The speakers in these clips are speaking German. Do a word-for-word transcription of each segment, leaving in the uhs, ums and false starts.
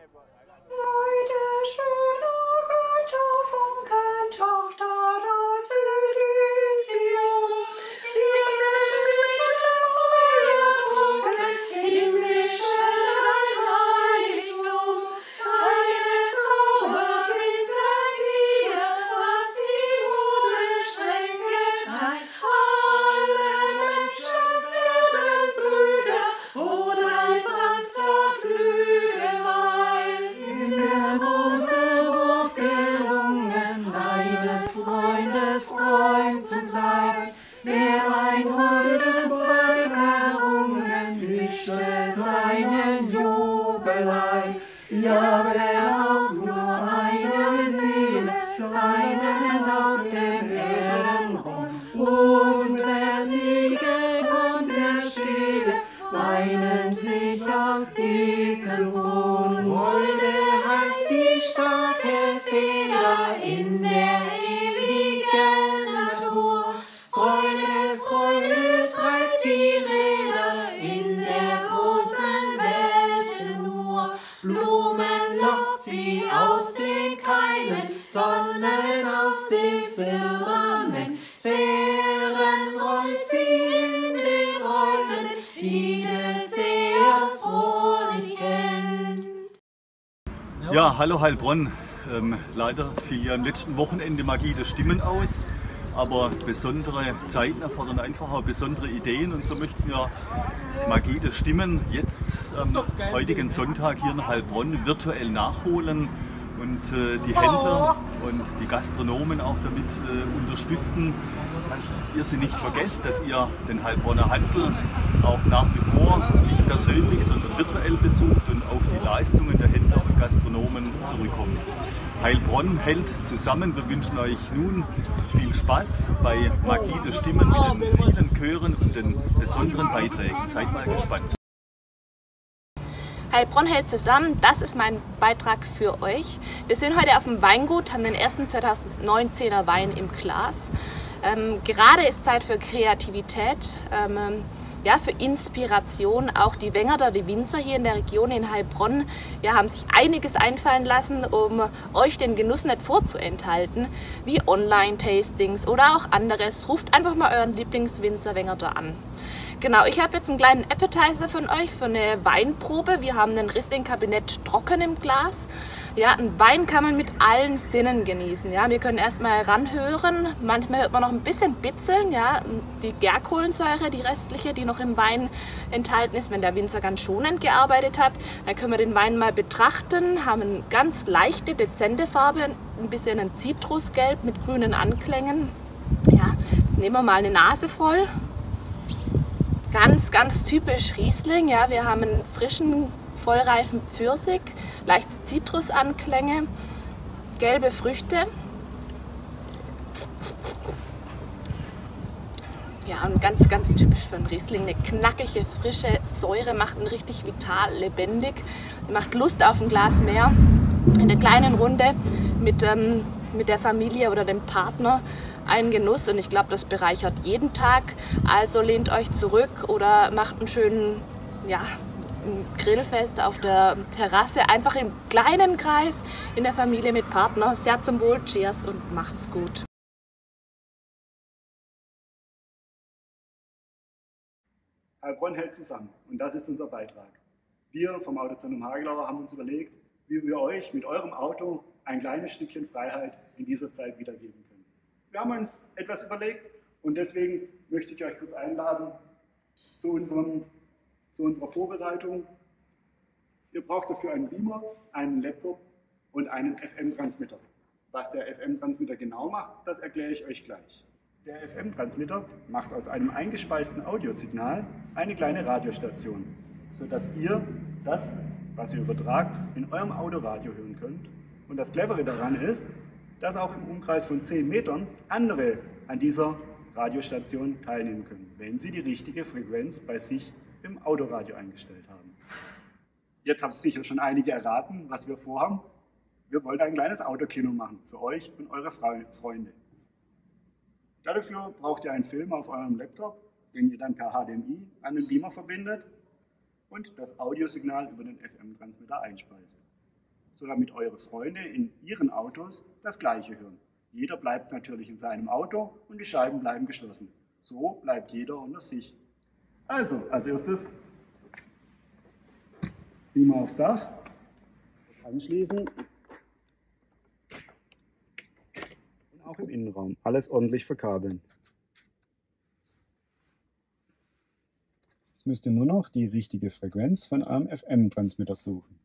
Meine schöne Götterfunkentochter aus Elysium, wir werden Feuer trunken, himmlische dein Heiligtum, deine Zauber bringen wieder, was die Modestränge teilt. Alle Menschen werden Brüder, wo dein sanfter Flügel weilt. In der große Wurf gelungen, deines Freundes Freund zu sein, der ein holdes Weib errungen, mischte seinen Jubelei. Ja, wer auch nur eine Seele seinen auf dem Erdenrund, und wer siege konnte stille, weinen sich aus diesem Grund. Freude heißt die starke Feder in der ewigen Natur. Freude, Freude treibt die Räder in der großen Welt nur. Blumen lockt sie aus den Keimen, Sonnen aus dem Firmament. Sphären rollt sie in den Räumen, die des Sehers Thron nicht kennt. Ja, hallo Heilbronn. Ähm, leider fiel ja am letzten Wochenende Magie der Stimmen aus, aber besondere Zeiten erfordern einfach auch besondere Ideen, und so möchten wir Magie der Stimmen jetzt am heutigen Sonntag hier in Heilbronn virtuell nachholen und äh, die Händler und die Gastronomen auch damit äh, unterstützen, dass ihr sie nicht vergesst, dass ihr den Heilbronner Handel auch nach wie vor nicht persönlich, sondern virtuell besucht und auf die Leistungen der Händler und Gastronomen zurückkommt. Heilbronn hält zusammen. Wir wünschen euch nun viel Spaß bei Magie der Stimmen mit den vielen Chören und den besonderen Beiträgen. Seid mal gespannt. Heilbronn hält zusammen, das ist mein Beitrag für euch. Wir sind heute auf dem Weingut, haben den ersten zweitausendneunzehner Wein im Glas. Ähm, gerade ist Zeit für Kreativität, ähm, ja, für Inspiration. Auch die Wengerder, die Winzer hier in der Region in Heilbronn, ja, haben sich einiges einfallen lassen, um euch den Genuss nicht vorzuenthalten, wie Online-Tastings oder auch anderes. Ruft einfach mal euren Lieblingswinzer Wengerder an. Genau, ich habe jetzt einen kleinen Appetizer von euch für eine Weinprobe. Wir haben ein Riesling-Kabinett trocken im Glas. Ja, einen Wein kann man mit allen Sinnen genießen. Ja, wir können erstmal ranhören. Manchmal hört man noch ein bisschen bitzeln. Ja, die Gärkohlensäure, die restliche, die noch im Wein enthalten ist, wenn der Winzer ganz schonend gearbeitet hat. Dann können wir den Wein mal betrachten. Haben eine ganz leichte, dezente Farbe, ein bisschen ein Zitrusgelb mit grünen Anklängen. Ja, jetzt nehmen wir mal eine Nase voll. Ganz, ganz typisch Riesling. Ja, wir haben einen frischen, vollreifen Pfirsich, leichte Zitrusanklänge, gelbe Früchte. Ja, und ganz, ganz typisch für einen Riesling. Eine knackige, frische Säure, macht ihn richtig vital, lebendig, macht Lust auf ein Glas mehr. In der kleinen Runde mit, ähm, mit der Familie oder dem Partner. Ein Genuss, und ich glaube, das bereichert jeden Tag. Also lehnt euch zurück oder macht einen schönen, ja, ein Grillfest auf der Terrasse, einfach im kleinen Kreis, in der Familie mit Partner. Sehr zum Wohl, cheers und macht's gut. Heilbronn hält zusammen, und das ist unser Beitrag. Wir vom Autozentrum Hagelauer haben uns überlegt, wie wir euch mit eurem Auto ein kleines Stückchen Freiheit in dieser Zeit wiedergeben können. Wir haben uns etwas überlegt, und deswegen möchte ich euch kurz einladen zu, unserem, zu unserer Vorbereitung. Ihr braucht dafür einen Beamer, einen Laptop und einen F M-Transmitter. Was der F M-Transmitter genau macht, das erkläre ich euch gleich. Der F M-Transmitter macht aus einem eingespeisten Audiosignal eine kleine Radiostation, sodass ihr das, was ihr übertragt, in eurem Autoradio hören könnt. Und das Clevere daran ist, dass auch im Umkreis von zehn Metern andere an dieser Radiostation teilnehmen können, wenn sie die richtige Frequenz bei sich im Autoradio eingestellt haben. Jetzt habt ihr sicher schon einige erraten, was wir vorhaben. Wir wollen ein kleines Autokino machen für euch und eure Freunde. Dafür braucht ihr einen Film auf eurem Laptop, den ihr dann per H D M I an den Beamer verbindet und das Audiosignal über den F M-Transmitter einspeist. so damit eure Freunde in ihren Autos das Gleiche hören. Jeder bleibt natürlich in seinem Auto und die Scheiben bleiben geschlossen. So bleibt jeder unter sich. Also, als erstes Beamer aufs Dach, anschließen und auch im Innenraum alles ordentlich verkabeln. Jetzt müsst ihr nur noch die richtige Frequenz von einem F M-Transmitter suchen.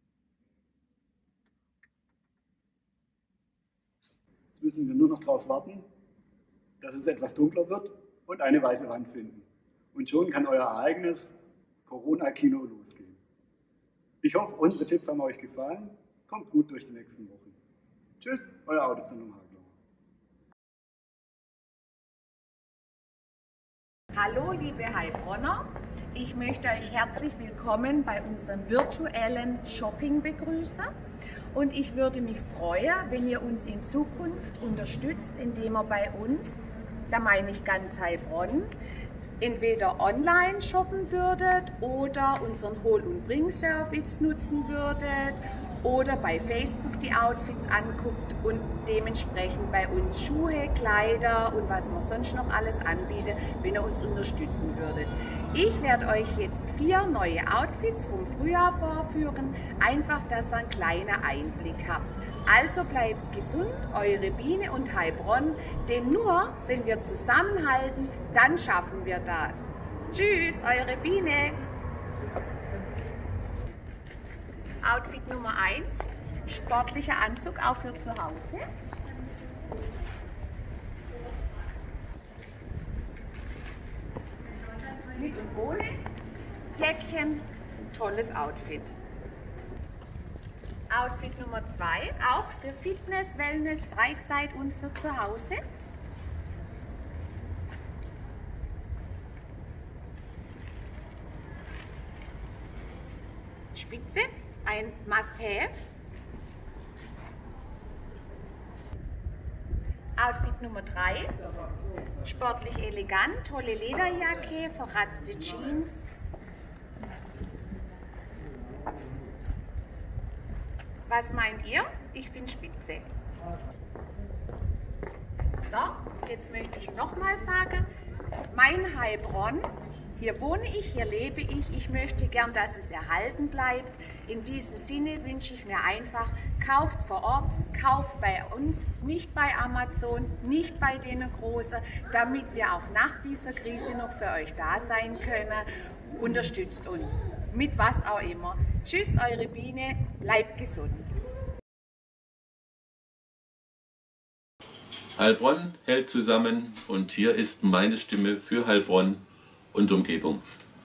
Jetzt müssen wir nur noch darauf warten, dass es etwas dunkler wird und eine weiße Wand finden. Und schon kann euer eigenes Corona-Kino losgehen. Ich hoffe, unsere Tipps haben euch gefallen. Kommt gut durch die nächsten Wochen. Tschüss, euer Autozentrum Hagelow. Hallo liebe Heilbronner, ich möchte euch herzlich willkommen bei unserem virtuellen Shopping begrüßen und ich würde mich freuen, wenn ihr uns in Zukunft unterstützt, indem ihr bei uns, da meine ich ganz Heilbronn, entweder online shoppen würdet oder unseren Hol- und Bring-Service nutzen würdet oder bei Facebook die Outfits anguckt und dementsprechend bei uns Schuhe, Kleider und was man sonst noch alles anbietet, wenn ihr uns unterstützen würdet. Ich werde euch jetzt vier neue Outfits vom Frühjahr vorführen, einfach, dass ihr einen kleinen Einblick habt. Also bleibt gesund, eure Biene und Heilbronn, denn nur wenn wir zusammenhalten, dann schaffen wir das. Tschüss, eure Biene! Outfit Nummer eins, sportlicher Anzug auch für zu Hause. Mit und ohne Jäckchen, tolles Outfit. Outfit Nummer zwei, auch für Fitness, Wellness, Freizeit und für zu Hause. Spitze, ein Must-Have. Outfit Nummer drei, sportlich elegant, tolle Lederjacke, verratzte Jeans. Was meint ihr? Ich finde spitze. So, jetzt möchte ich nochmal sagen, mein Heilbronn, hier wohne ich, hier lebe ich, ich möchte gern, dass es erhalten bleibt. In diesem Sinne wünsche ich mir einfach, kauft vor Ort, kauft bei uns, nicht bei Amazon, nicht bei den Großen, damit wir auch nach dieser Krise noch für euch da sein können. Unterstützt uns, mit was auch immer. Tschüss, eure Biene, bleibt gesund. Heilbronn hält zusammen und hier ist meine Stimme für Heilbronn und Umgebung.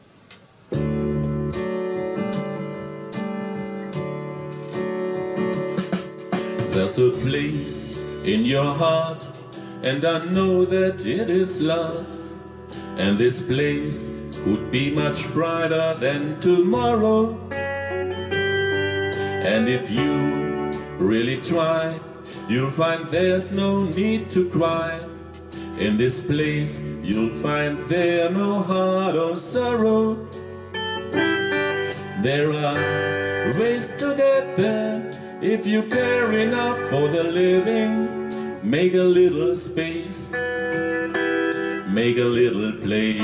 There's a place in your heart and I know that it is love, and this place would be much brighter than tomorrow, and if you really try, you'll find there's no need to cry. In this place you'll find there no heart or sorrow. There are ways to get there if you care enough for the living. Make a little space, make a little place.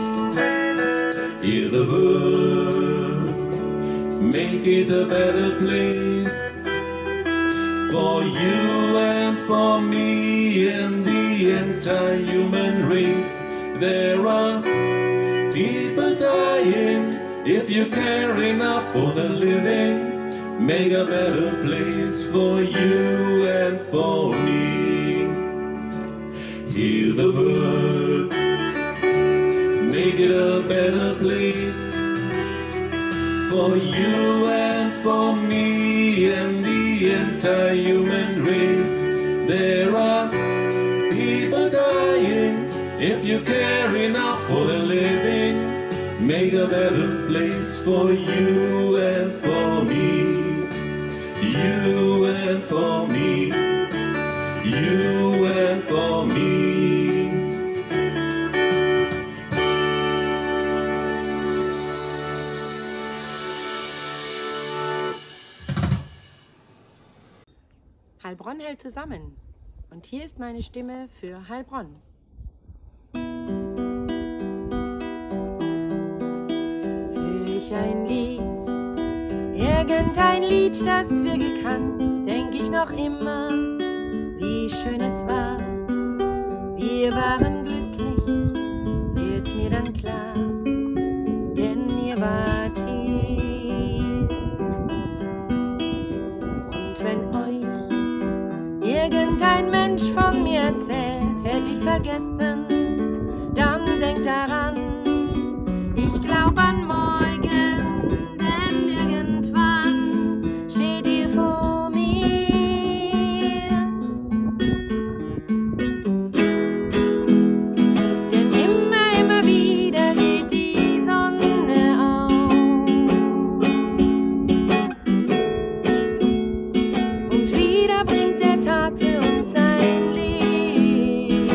Heal the world, make it a better place. For you and for me and the entire human race. There are people dying. If you care enough for the living, make a better place for you and for me. Heal the world, make it a better place. For you and for me and the entire human race. There are people dying. If you care enough for the living, make a better place for you and for me. You and for me. You and for me. Heilbronn hält zusammen. Und hier ist meine Stimme für Heilbronn. Hör ich ein Lied, irgendein Lied, das wir gekannt, denk ich noch immer, wie schön es war. Wir waren glücklich, wird mir dann klar, denn ihr wart hier. Und wenn euch irgendein Mensch von mir erzählt, hätte ich vergessen, dann denkt daran, ich glaub an morgen, denn irgendwann steht ihr vor mir. Denn immer, immer wieder geht die Sonne auf. Und wieder bringt der Tag für uns ein Licht.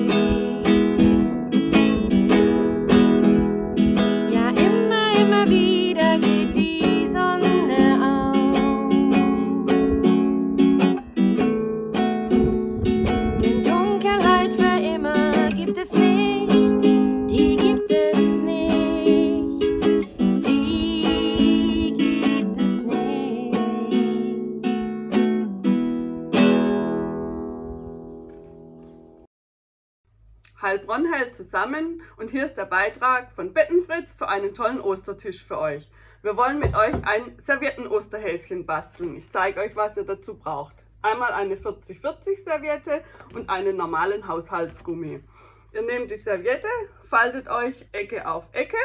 Ja, immer, immer wieder geht die Sonne auf. Denn Dunkelheit für immer gibt es nicht, die gibt es nicht, die gibt es nicht. Heilbronn hält zusammen und hier ist der Beitrag von Bettenfritz für einen tollen Ostertisch für euch. Wir wollen mit euch ein Servietten-Osterhäschen basteln. Ich zeige euch, was ihr dazu braucht. Einmal eine vierzig vierzig Serviette und einen normalen Haushaltsgummi. Ihr nehmt die Serviette, faltet euch Ecke auf Ecke,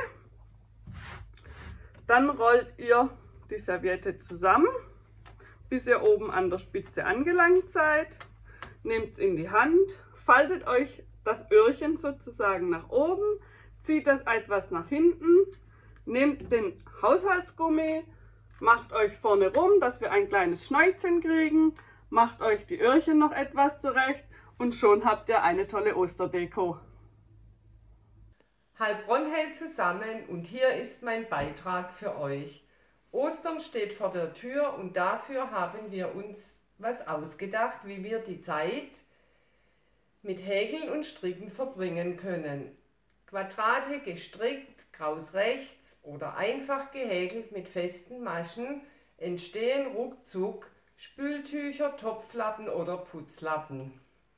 dann rollt ihr die Serviette zusammen, bis ihr oben an der Spitze angelangt seid. Nehmt in die Hand, faltet euch das Öhrchen sozusagen nach oben, zieht das etwas nach hinten, nehmt den Haushaltsgummi, macht euch vorne rum, dass wir ein kleines Schnäuzchen kriegen, macht euch die Öhrchen noch etwas zurecht und schon habt ihr eine tolle Osterdeko. Heilbronn hält zusammen und hier ist mein Beitrag für euch. Ostern steht vor der Tür und dafür haben wir uns was ausgedacht, wie wir die Zeit mit Häkeln und Stricken verbringen können. Quadrate gestrickt, kraus rechts oder einfach gehäkelt mit festen Maschen entstehen ruckzuck Spültücher, Topflappen oder Putzlappen.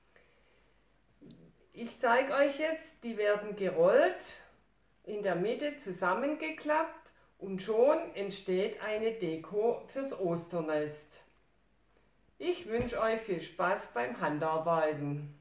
Ich zeige euch jetzt, die werden gerollt, in der Mitte zusammengeklappt und schon entsteht eine Deko fürs Osternest. Ich wünsche euch viel Spaß beim Handarbeiten.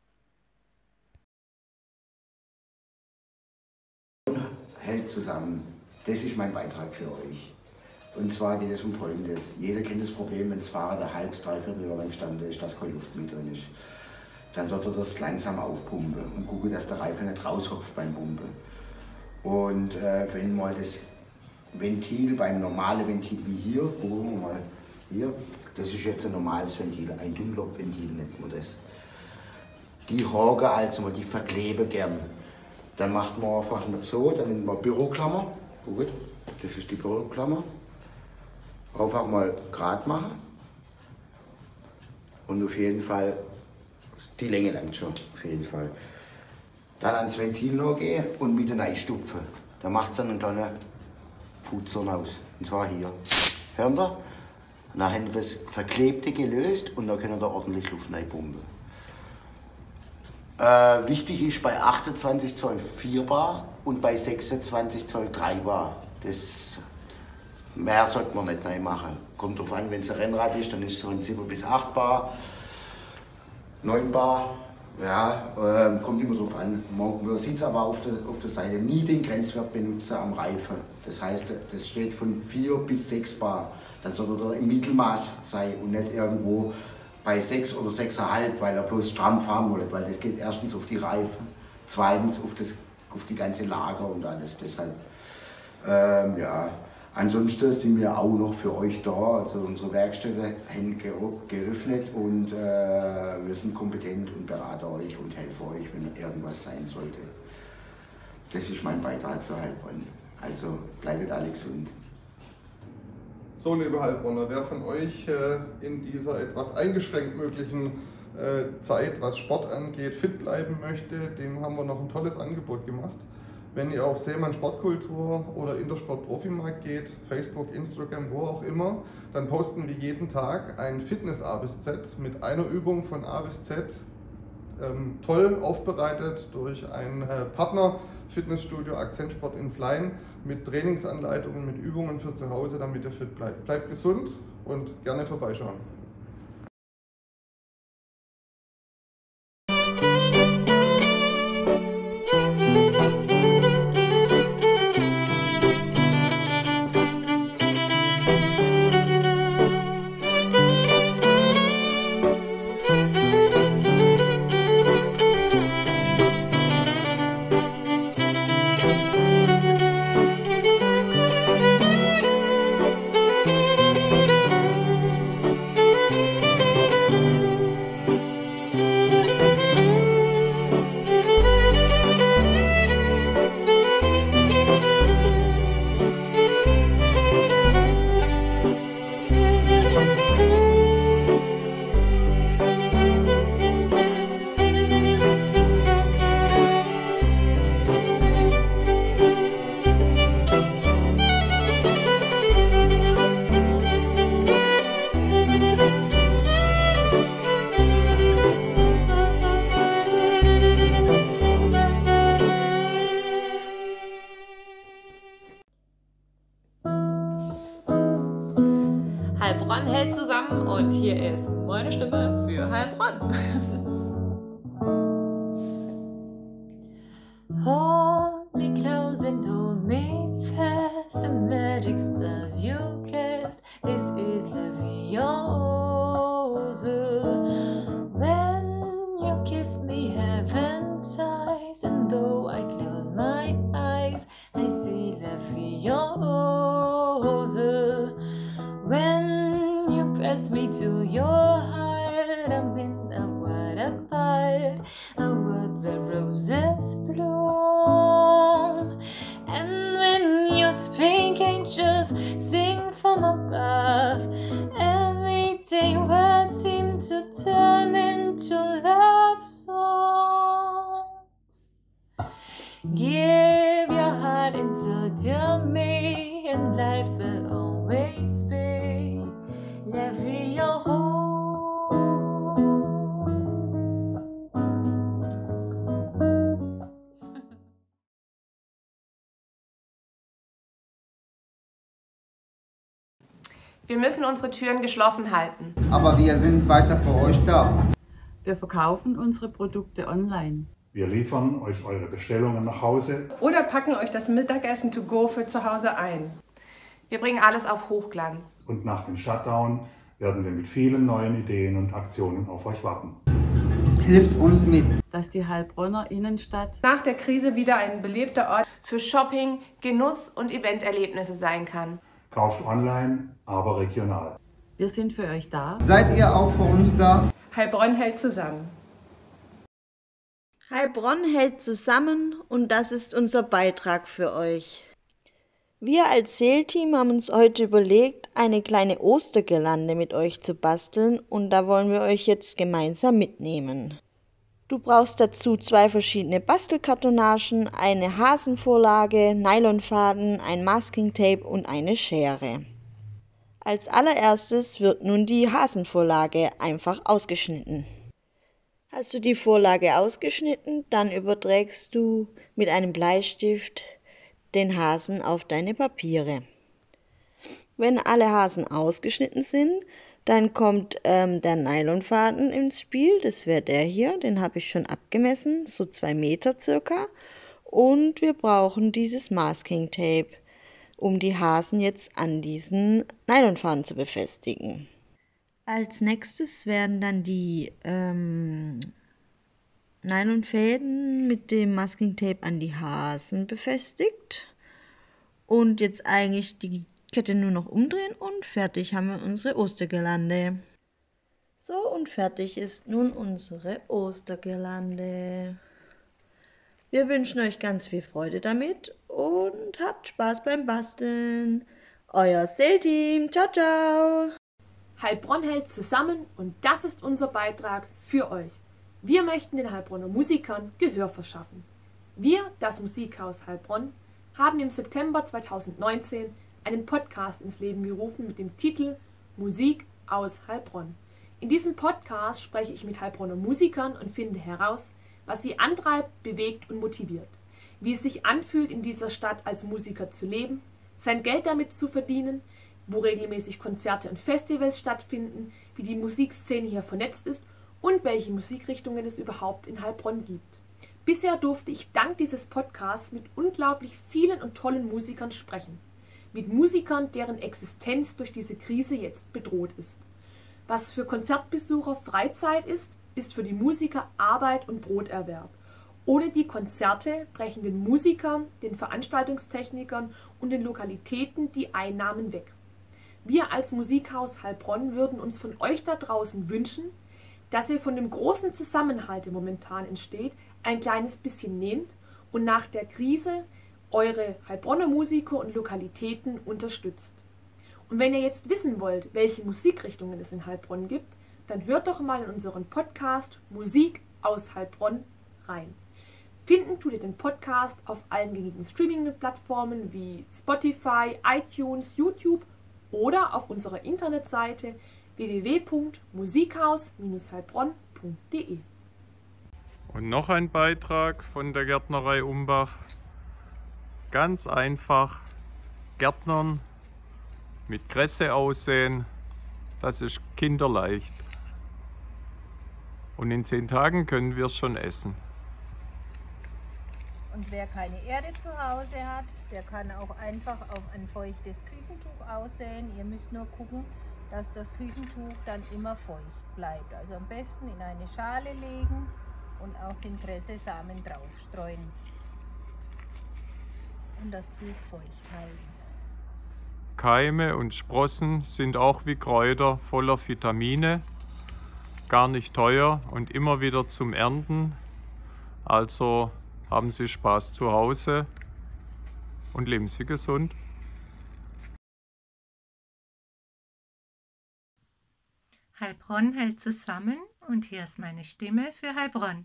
Hält zusammen. Das ist mein Beitrag für euch. Und zwar geht es um Folgendes. Jeder kennt das Problem, wenn das Fahrrad ein halbes, dreiviertel Jahr lang stand ist, dass keine Luft mehr drin ist. Dann sollte er das langsam aufpumpen und gucken, dass der Reifen nicht raushopft beim Pumpen. Und äh, wenn mal das Ventil beim normalen Ventil wie hier, gucken wir mal hier, das ist jetzt ein normales Ventil, ein Dunlop-Ventil nennt man das. Die haken also mal, die verkleben gern. Dann macht man einfach so, dann nimmt man Büroklammer, gut, das ist die Büroklammer. Einfach mal gerade machen und auf jeden Fall, die Länge langt schon, auf jeden Fall. Dann ans Ventil noch gehen und mit den reinstupfen. Da macht es dann einen kleinen Futzern aus, und zwar hier. Hört ihr? Und dann habt ihr das Verklebte gelöst und dann könnt ihr ordentlich Luft reinpumpen. Äh, wichtig ist bei achtundzwanzig Zoll vier Bar und bei sechsundzwanzig Zoll drei Bar. Das, mehr sollte man nicht rein machen. Kommt drauf an, wenn es ein Rennrad ist, dann ist es so ein sieben bis acht Bar, neun Bar. Ja, äh, kommt immer drauf an. Man sieht es aber auf der, auf der Seite, nie den Grenzwert benutzen am Reifen. Das heißt, das steht von vier bis sechs Bar. Das soll im Mittelmaß sein und nicht irgendwo bei sechs oder sechs Komma fünf, weil er bloß stramm fahren wollte, weil das geht erstens auf die Reifen, zweitens auf, das, auf die ganze Lager und alles. Deshalb, ähm, ja. Ansonsten sind wir auch noch für euch da. Also unsere Werkstätte haben geöffnet und äh, wir sind kompetent und beraten euch und helfen euch, wenn irgendwas sein sollte. Das ist mein Beitrag für Heilbronn. Also bleibt alle gesund. So, liebe Heilbronner, wer von euch äh, in dieser etwas eingeschränkt möglichen äh, Zeit, was Sport angeht, fit bleiben möchte, dem haben wir noch ein tolles Angebot gemacht. Wenn ihr auf Seemann Sportkultur oder Intersport Profimarkt geht, Facebook, Instagram, wo auch immer, dann posten wir jeden Tag ein Fitness A bis Z mit einer Übung von A bis Z, ähm, toll aufbereitet durch einen äh, Partner, Fitnessstudio Akzentsport in Flein, mit Trainingsanleitungen, mit Übungen für zu Hause, damit ihr fit bleibt. Bleibt gesund und gerne vorbeischauen. Heilbronn hält zusammen und hier ist meine Stimme für Heilbronn. Hold me close and hold me fast. The magic spells you cast. This is Leviosa. When you kiss me, heaven sighs, and though I close my eyes, I see Leviosa. When you press me to your heart, I'm in a water part, a world where roses bloom. And when you speak, angels sing from above. Everyday words seem to turn into love songs. Give your heart and soul to me, and life will always be la vie en rose. Wir müssen unsere Türen geschlossen halten. Aber wir sind weiter für euch da. Wir verkaufen unsere Produkte online. Wir liefern euch eure Bestellungen nach Hause. Oder packen euch das Mittagessen to go für zu Hause ein. Wir bringen alles auf Hochglanz. Und nach dem Shutdown werden wir mit vielen neuen Ideen und Aktionen auf euch warten. Hilft uns mit, dass die Heilbronner Innenstadt nach der Krise wieder ein belebter Ort für Shopping, Genuss und Eventerlebnisse sein kann. Kauft online, aber regional. Wir sind für euch da. Seid ihr auch für uns da? Heilbronn hält zusammen. Heilbronn hält zusammen und das ist unser Beitrag für euch. Wir als Seelteam haben uns heute überlegt, eine kleine Ostergirlande mit euch zu basteln und da wollen wir euch jetzt gemeinsam mitnehmen. Du brauchst dazu zwei verschiedene Bastelkartonagen, eine Hasenvorlage, Nylonfaden, ein Masking-Tape und eine Schere. Als allererstes wird nun die Hasenvorlage einfach ausgeschnitten. Hast du die Vorlage ausgeschnitten, dann überträgst du mit einem Bleistift den Hasen auf deine Papiere. Wenn alle Hasen ausgeschnitten sind, dann kommt ähm, der Nylonfaden ins Spiel, das wäre der hier, den habe ich schon abgemessen, so zwei Meter circa. Und wir brauchen dieses Masking Tape, um die Hasen jetzt an diesen Nylonfaden zu befestigen. Als nächstes werden dann die ähm, Nylonfäden mit dem Masking Tape an die Hasen befestigt. Und jetzt eigentlich die Kette nur noch umdrehen und fertig haben wir unsere Ostergirlande. So, und fertig ist nun unsere Ostergirlande. Wir wünschen euch ganz viel Freude damit und habt Spaß beim Basteln. Euer Seelteam. Ciao, ciao. Heilbronn hält zusammen und das ist unser Beitrag für euch. Wir möchten den Heilbronner Musikern Gehör verschaffen. Wir, das Musikhaus Heilbronn, haben im September zweitausendneunzehn einen Podcast ins Leben gerufen mit dem Titel Musik aus Heilbronn. In diesem Podcast spreche ich mit Heilbronner Musikern und finde heraus, was sie antreibt, bewegt und motiviert. Wie es sich anfühlt, in dieser Stadt als Musiker zu leben, sein Geld damit zu verdienen, wo regelmäßig Konzerte und Festivals stattfinden, wie die Musikszene hier vernetzt ist und welche Musikrichtungen es überhaupt in Heilbronn gibt. Bisher durfte ich dank dieses Podcasts mit unglaublich vielen und tollen Musikern sprechen. Mit Musikern, deren Existenz durch diese Krise jetzt bedroht ist. Was für Konzertbesucher Freizeit ist, ist für die Musiker Arbeit und Broterwerb. Ohne die Konzerte brechen den Musikern, den Veranstaltungstechnikern und den Lokalitäten die Einnahmen weg. Wir als Musikhaus Heilbronn würden uns von euch da draußen wünschen, dass ihr von dem großen Zusammenhalt, der momentan entsteht, ein kleines bisschen nehmt und nach der Krise eure Heilbronner Musiker und Lokalitäten unterstützt. Und wenn ihr jetzt wissen wollt, welche Musikrichtungen es in Heilbronn gibt, dann hört doch mal in unseren Podcast Musik aus Heilbronn rein. Finden tut ihr den Podcast auf allen gängigen Streaming-Plattformen wie Spotify, iTunes, YouTube oder auf unserer Internetseite w w w punkt musikhaus Bindestrich heilbronn punkt de. Und noch ein Beitrag von der Gärtnerei Umbach. Ganz einfach Gärtnern mit Kresse aussehen, das ist kinderleicht. Und in zehn Tagen können wir es schon essen. Und wer keine Erde zu Hause hat, der kann auch einfach auf ein feuchtes Küchentuch aussehen. Ihr müsst nur gucken, dass das Küchentuch dann immer feucht bleibt. Also am besten in eine Schale legen und auch den Kressesamen draufstreuen. Und das Tuch feucht halten. Keime und Sprossen sind auch wie Kräuter voller Vitamine, gar nicht teuer und immer wieder zum Ernten. Also haben Sie Spaß zu Hause und leben Sie gesund. Heilbronn hält zusammen und hier ist meine Stimme für Heilbronn.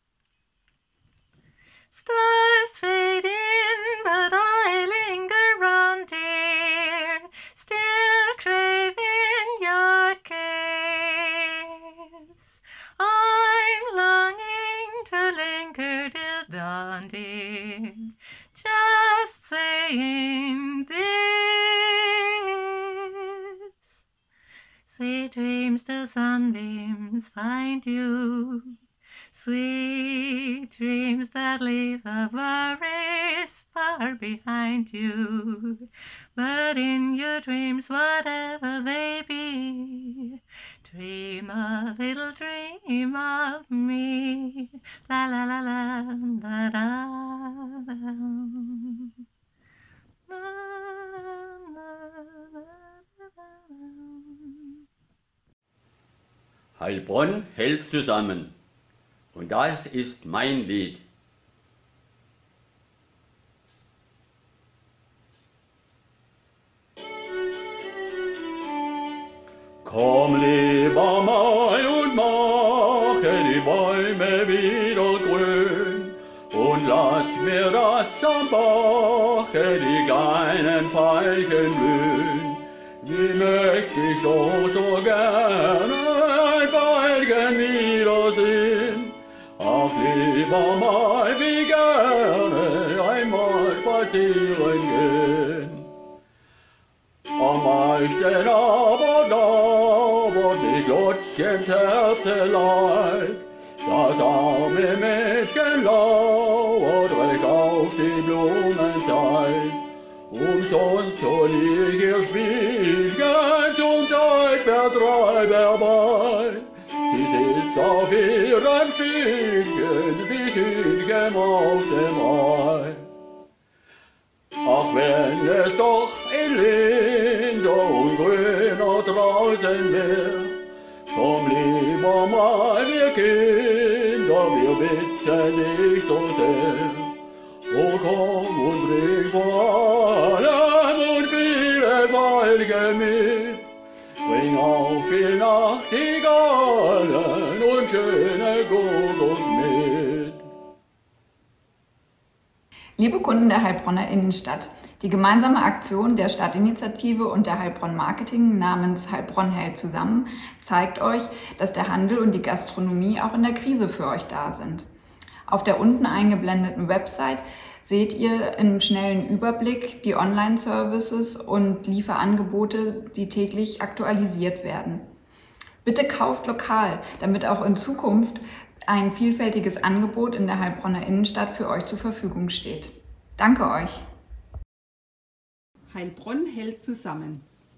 Stars fade in, but I linger round, dear, still craving your kiss. I'm longing to linger till dawn, dear, just saying this. Sweet dreams till sunbeams find you. Sweet dreams that leave the worries far behind you. But in your dreams, whatever they be, dream a little dream of me. La la la la da da da. Heilbronn hält zusammen. Und das ist mein Lied. Komm lieber Mai und mache die Bäume wieder grün und lass mir das am Bache die kleinen Veilchen blühen. Wie möchte ich doch so gerne ein Veilchen wiedersehen. Ach lieber Mai, wie gerne einmal spazieren gehen. Am meisten aber da, wo die Glöckchen zerte Leid, das arme Mädchen lauert recht auf die Blumenzeit. Umsonst soll ich ihr Spielchen zum Zeitvertreib herbei. Sie sitzt auf ihrem Stühlchen, wie Hühnchen auf dem Ei. Ach, wenn es doch in linder und grüner draußen wär, komm lieber mal, wir Kinder, wir bitten dich so sehr. Oh, komm und bring vor allem und vieles Glocke mit. Bring auch viel Nachtigallen und schöne Gurgeln mit. Liebe Kunden der Heilbronner Innenstadt, die gemeinsame Aktion der Stadtinitiative und der Heilbronn Marketing namens Heilbronn hält zusammen zeigt euch, dass der Handel und die Gastronomie auch in der Krise für euch da sind. Auf der unten eingeblendeten Website seht ihr im schnellen Überblick die Online-Services und Lieferangebote, die täglich aktualisiert werden. Bitte kauft lokal, damit auch in Zukunft ein vielfältiges Angebot in der Heilbronner Innenstadt für euch zur Verfügung steht. Danke euch! Heilbronn hält zusammen.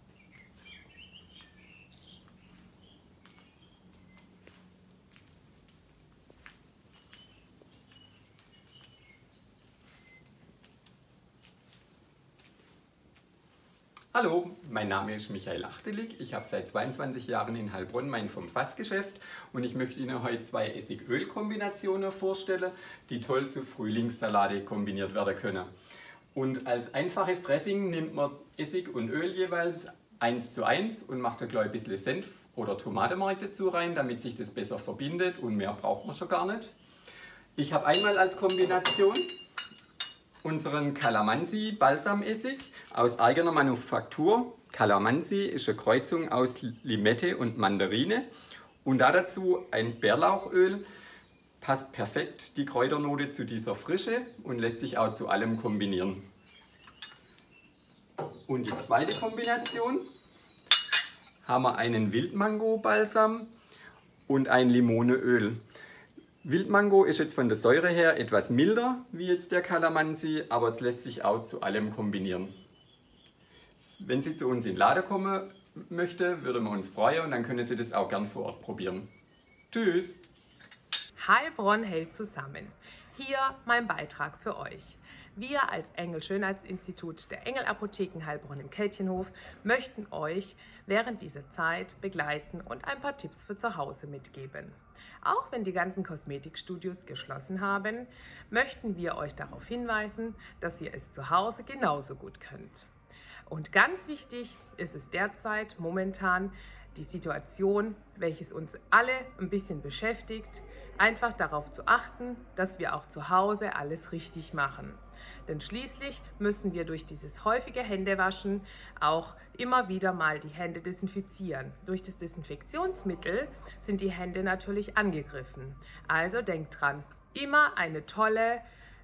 Hallo, mein Name ist Michael Achtelig. Ich habe seit zweiundzwanzig Jahren in Heilbronn mein Vom-Fass-Geschäft und ich möchte Ihnen heute zwei Essig-Öl-Kombinationen vorstellen, die toll zu Frühlingssalate kombiniert werden können. Und als einfaches Dressing nimmt man Essig und Öl jeweils eins zu eins und macht da gleich ein bisschen Senf oder Tomatenmark dazu rein, damit sich das besser verbindet und mehr braucht man schon gar nicht. Ich habe einmal als Kombination unseren Calamansi Balsamessig aus eigener Manufaktur. Calamansi ist eine Kreuzung aus Limette und Mandarine und da dazu ein Bärlauchöl. Passt perfekt die Kräuternote zu dieser Frische und lässt sich auch zu allem kombinieren. Und die zweite Kombination haben wir einen Wildmango-Balsam und ein Limoneöl. Wildmango ist jetzt von der Säure her etwas milder wie jetzt der Calamansi, aber es lässt sich auch zu allem kombinieren. Wenn Sie zu uns in den Laden kommen möchten, würden wir uns freuen und dann können Sie das auch gern vor Ort probieren. Tschüss! Heilbronn hält zusammen. Hier mein Beitrag für euch. Wir als Engel-Schönheitsinstitut der Engel-Apotheken Heilbronn im Kätchenhof möchten euch während dieser Zeit begleiten und ein paar Tipps für zu Hause mitgeben. Auch wenn die ganzen Kosmetikstudios geschlossen haben, möchten wir euch darauf hinweisen, dass ihr es zu Hause genauso gut könnt. Und ganz wichtig ist es derzeit momentan die Situation, welches uns alle ein bisschen beschäftigt, einfach darauf zu achten, dass wir auch zu Hause alles richtig machen. Denn schließlich müssen wir durch dieses häufige Händewaschen auch immer wieder mal die Hände desinfizieren. Durch das Desinfektionsmittel sind die Hände natürlich angegriffen. Also denkt dran, immer eine tolle,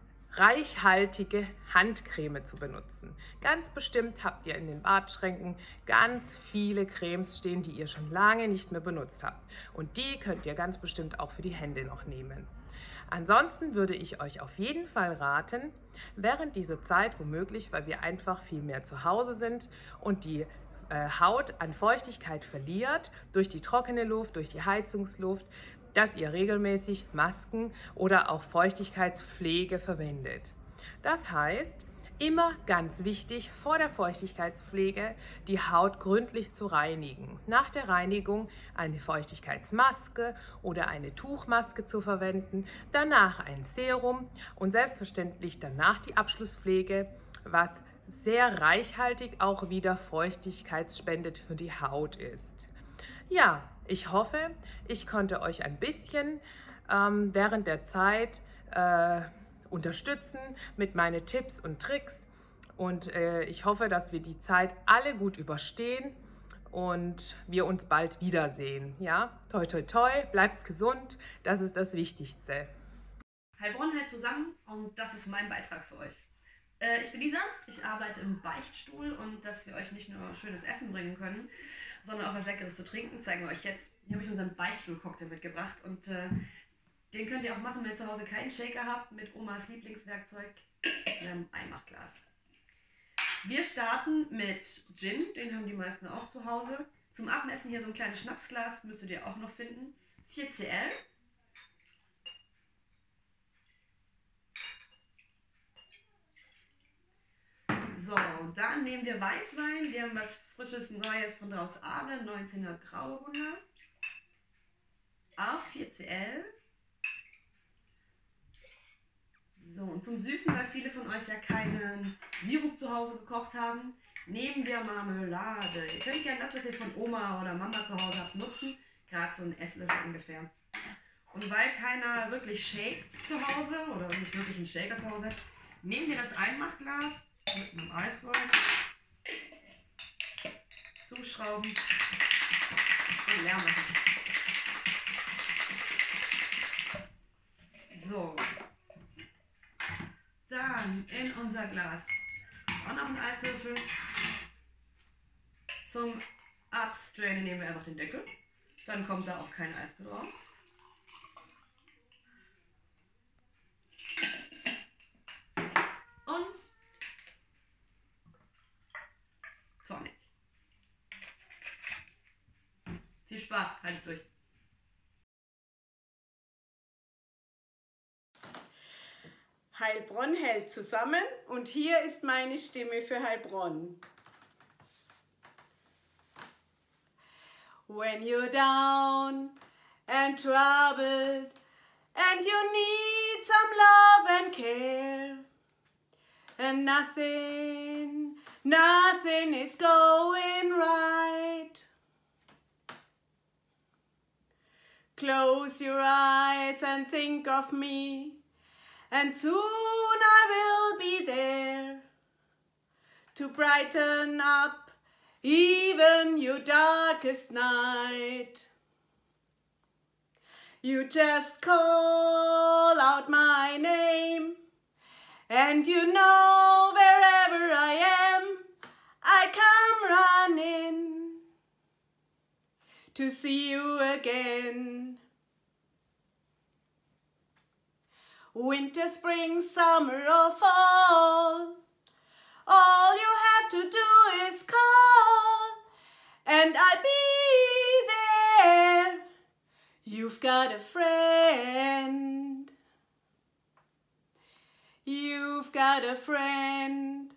reichhaltige Handcreme zu benutzen. Ganz bestimmt habt ihr in den Badschränken ganz viele Cremes stehen, die ihr schon lange nicht mehr benutzt habt. Und die könnt ihr ganz bestimmt auch für die Hände noch nehmen. Ansonsten würde ich euch auf jeden Fall raten, während dieser Zeit womöglich, weil wir einfach viel mehr zu Hause sind und die äh, Haut an Feuchtigkeit verliert, durch die trockene Luft, durch die Heizungsluft, dass ihr regelmäßig Masken oder auch Feuchtigkeitspflege verwendet. Das heißt, immer ganz wichtig, vor der Feuchtigkeitspflege die Haut gründlich zu reinigen. Nach der Reinigung eine Feuchtigkeitsmaske oder eine Tuchmaske zu verwenden, danach ein Serum und selbstverständlich danach die Abschlusspflege, was sehr reichhaltig auch wieder feuchtigkeitsspendet für die Haut ist. Ja, ich hoffe, ich konnte euch ein bisschen ähm, während der Zeit äh, unterstützen mit meinen Tipps und Tricks und äh, ich hoffe, dass wir die Zeit alle gut überstehen und wir uns bald wiedersehen. Ja, toi toi toi, bleibt gesund, das ist das Wichtigste. Heilbronn hält zusammen und das ist mein Beitrag für euch. Äh, ich bin Lisa, ich arbeite im Beichtstuhl und dass wir euch nicht nur schönes Essen bringen können, sondern auch was Leckeres zu trinken, zeigen wir euch jetzt. Hier habe ich unseren Beichtstuhl-Cocktail mitgebracht und äh, den könnt ihr auch machen, wenn ihr zu Hause keinen Shaker habt, mit Omas Lieblingswerkzeug, einem Einmachglas. Wir starten mit Gin, den haben die meisten auch zu Hause. Zum Abmessen hier so ein kleines Schnapsglas, müsstet ihr auch noch finden. vier Zentiliter. So, dann nehmen wir Weißwein. Wir haben was Frisches Neues von Drautz Adler, neunzehner Grauburgunder. Auch vier Zentiliter. So, und zum Süßen, weil viele von euch ja keinen Sirup zu Hause gekocht haben, Neben der Marmelade. Ihr könnt gerne das, was ihr von Oma oder Mama zu Hause habt, nutzen. Gerade so einen Esslöffel ungefähr. Und weil keiner wirklich shakt zu Hause oder nicht wirklich einen Shaker zu Hause hat, nehmt ihr das Einmachglas mit einem Eisball, zuschrauben und leer machen. So. Dann in unser Glas auch noch einen Eiswürfel. Zum Abstrainen nehmen wir einfach den Deckel. Dann kommt da auch kein Eis mehr drauf. Und zornig. Viel Spaß, haltet durch. Heilbronn hält zusammen und hier ist meine Stimme für Heilbronn. When you're down and troubled and you need some love and care and nothing, nothing is going right. Close your eyes and think of me, and soon I will be there to brighten up even your darkest night. You just call out my name, and you know wherever I am, I come running to see you again. Winter, spring, summer or fall, all you have to do is call, and I'll be there. You've got a friend. You've got a friend.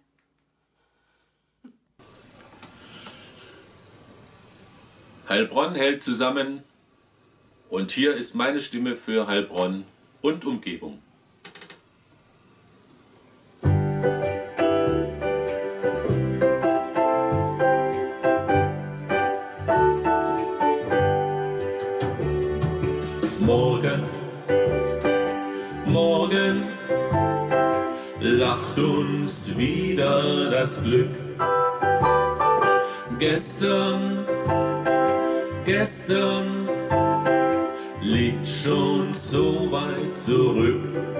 Heilbronn hält zusammen und hier ist meine Stimme für Heilbronn und Umgebung. Morgen, morgen lacht uns wieder das Glück. Gestern, gestern liegt schon so weit zurück.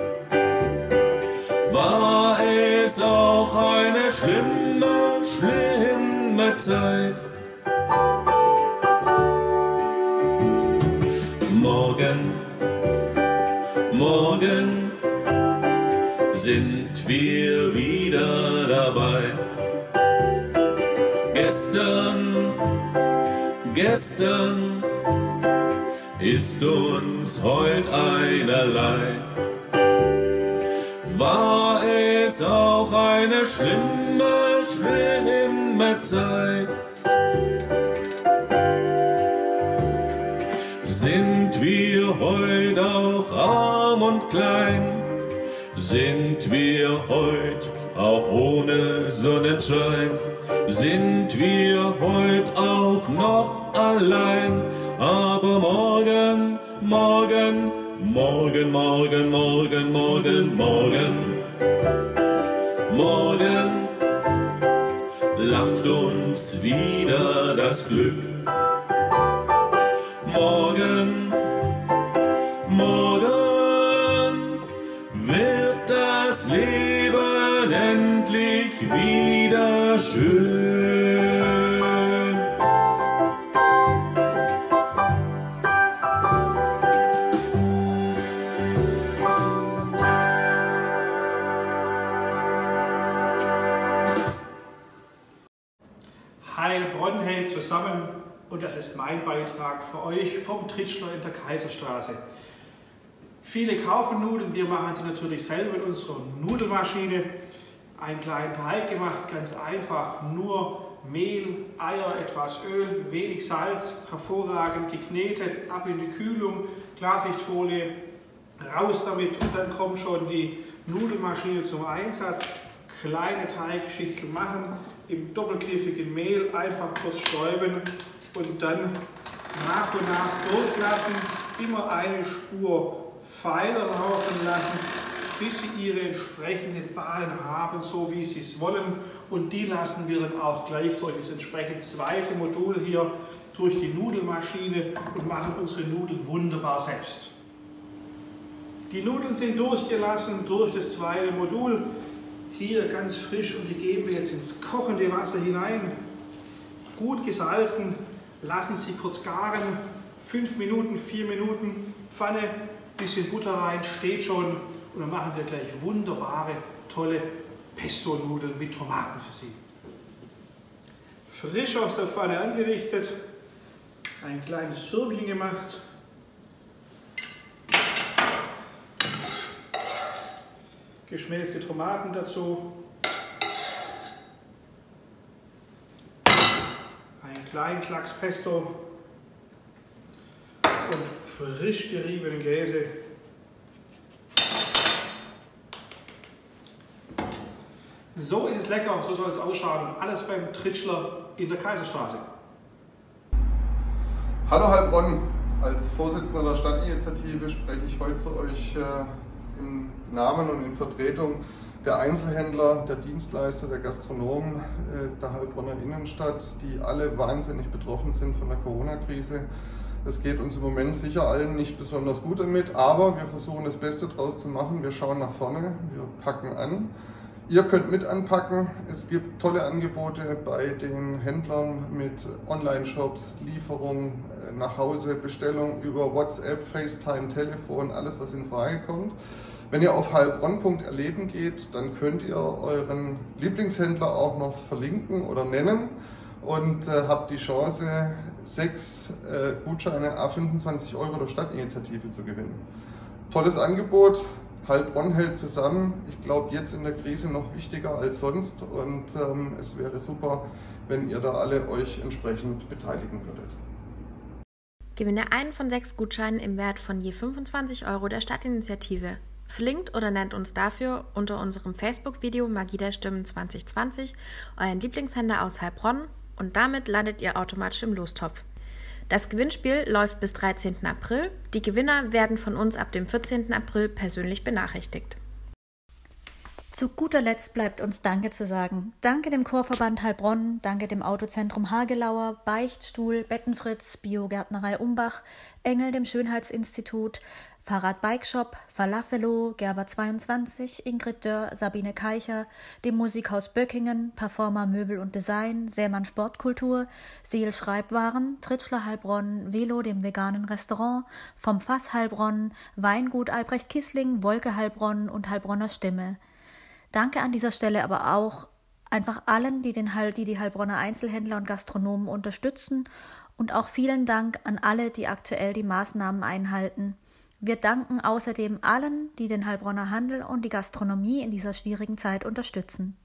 War es auch eine schlimme, schlimme Zeit. Morgen, morgen sind wir wieder dabei. Gestern, gestern ist uns heut einerlei. War es auch eine schlimme, schlimme Zeit. Sind wir heut auch arm und klein? Sind wir heut auch ohne Sonnenschein? Sind wir heut auch noch allein? Aber morgen, morgen, morgen, morgen, morgen, morgen, morgen, morgen lacht uns wieder das Glück. Morgen, morgen wird das Leben endlich wieder schön. Heilbronn hält zusammen und das ist mein Beitrag für euch vom Tritschler in der Kaiserstraße. Viele kaufen Nudeln, wir machen sie natürlich selber mit unserer Nudelmaschine. Einen kleinen Teig gemacht, ganz einfach, nur Mehl, Eier, etwas Öl, wenig Salz, hervorragend geknetet, ab in die Kühlung, Klarsichtfolie, raus damit und dann kommt schon die Nudelmaschine zum Einsatz. kleine Teigschichten machen, im doppelgriffigen Mehl einfach kurz stäuben und dann nach und nach durchlassen, immer eine Spur feiner laufen lassen, bis sie ihre entsprechenden Bahnen haben, so wie sie es wollen. Und die lassen wir dann auch gleich durch das entsprechende zweite Modul hier durch die Nudelmaschine und machen unsere Nudeln wunderbar selbst. Die Nudeln sind durchgelassen durch das zweite Modul, hier ganz frisch, und die geben wir jetzt ins kochende Wasser hinein. Gut gesalzen, lassen sie kurz garen, fünf Minuten, vier Minuten, Pfanne, bisschen Butter rein, steht schon, und dann machen wir gleich wunderbare, tolle Pesto-Nudeln mit Tomaten für Sie. Frisch aus der Pfanne angerichtet, ein kleines Sürbchen gemacht. Geschmälzte Tomaten dazu. Einen kleinen Klacks Pesto und frisch geriebenen Käse. So ist es lecker, so soll es ausschauen. Alles beim Tritschler in der Kaiserstraße. Hallo Heilbronn, als Vorsitzender der Stadtinitiative spreche ich heute zu euch äh, im Namen und in Vertretung der Einzelhändler, der Dienstleister, der Gastronomen äh, der Heilbronner Innenstadt, die alle wahnsinnig betroffen sind von der Corona-Krise. Es geht uns im Moment sicher allen nicht besonders gut damit, aber wir versuchen das Beste draus zu machen. Wir schauen nach vorne, wir packen an. Ihr könnt mit anpacken. Es gibt tolle Angebote bei den Händlern mit Online-Shops, Lieferung nach Hause, Bestellung über WhatsApp, FaceTime, Telefon, alles was in Frage kommt. Wenn ihr auf heilbronn punkt erleben geht, dann könnt ihr euren Lieblingshändler auch noch verlinken oder nennen und äh, habt die Chance, sechs äh, Gutscheine à fünfundzwanzig Euro der Stadtinitiative zu gewinnen. Tolles Angebot. Heilbronn hält zusammen. Ich glaube, jetzt in der Krise noch wichtiger als sonst, und ähm, es wäre super, wenn ihr da alle euch entsprechend beteiligen würdet. Gewinne einen von sechs Gutscheinen im Wert von je fünfundzwanzig Euro der Stadtinitiative. Verlinkt oder nennt uns dafür unter unserem Facebook-Video Magie der Stimmen zwanzig zwanzig euren Lieblingshändler aus Heilbronn, und damit landet ihr automatisch im Lostopf. Das Gewinnspiel läuft bis dreizehnten April. Die Gewinner werden von uns ab dem vierzehnten April persönlich benachrichtigt. Zu guter Letzt bleibt uns Danke zu sagen. Danke dem Chorverband Heilbronn, danke dem Autozentrum Hagelauer, Beichtstuhl, Bettenfritz, Biogärtnerei Umbach, Engel dem Schönheitsinstitut, Fahrrad Bike Shop, Falafelo, Gerber zweiundzwanzig, Ingrid Dörr, Sabine Keicher, dem Musikhaus Böckingen, Performer Möbel und Design, Seemann Sportkultur, Seel Schreibwaren, Tritschler Heilbronn, Velo dem veganen Restaurant, vom Fass Heilbronn, Weingut Albrecht Kissling, Wolke Heilbronn und Heilbronner Stimme. Danke an dieser Stelle aber auch einfach allen, die, den, die die Heilbronner Einzelhändler und Gastronomen unterstützen, und auch vielen Dank an alle, die aktuell die Maßnahmen einhalten. Wir danken außerdem allen, die den Heilbronner Handel und die Gastronomie in dieser schwierigen Zeit unterstützen.